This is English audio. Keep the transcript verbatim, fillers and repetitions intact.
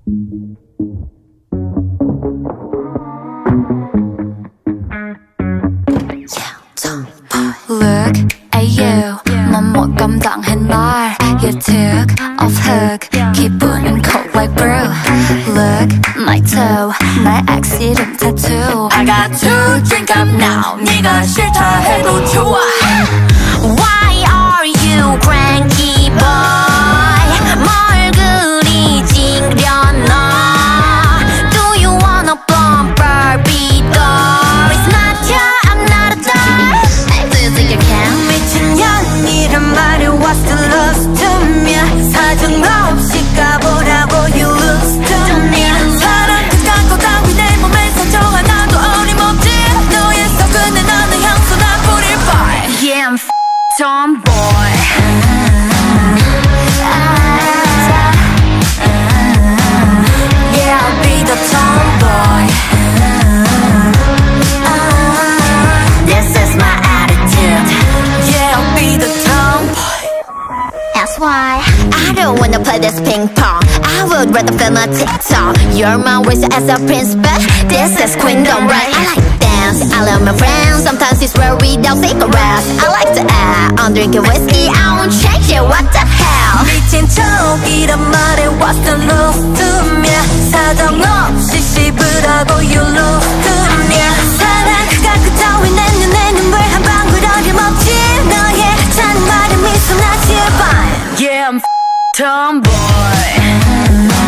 Look at you 넌 못 감당해 날 You took off hook 기분은 cold like brew Look my toe 나의 ex 이름 tattoo I got to drink up now 네가 싫다 해도 좋아 Why are you cranky boy 뭘 그리 찡그려놔 Do you wanna bump Barbie doll It's not ya I'm not a doll Do you think you can? 미친년이란 말이 what's the love to me 사정 없이 가보라고 you lose to me 사랑 끝까고 따위 내 몸에 상처 하나도 어림없지 너의 속근에 나는 향수 나 뿌릴 발 Yeah I'm f*** tomboy Yeah I'll be the tomboy This is my attitude Yeah I'll be the tomboy That's why I don't wanna play this ping pong I would rather film a TikTok You're my waist as a prince but this is queendom right I like dance, I love my friends Sometimes it's rare without cigarettes I like to act, I'm drinking whiskey I won't change it, what the hell 미친 척이란 말에 what's the love to me 사정 없이 씹으라고 you lose to me 사랑 그가 그 따위 내 눈에 눈물 한 방울 어림없지 너의 찬 말에 미소 나 제발 Yeah I'm f*** tomboy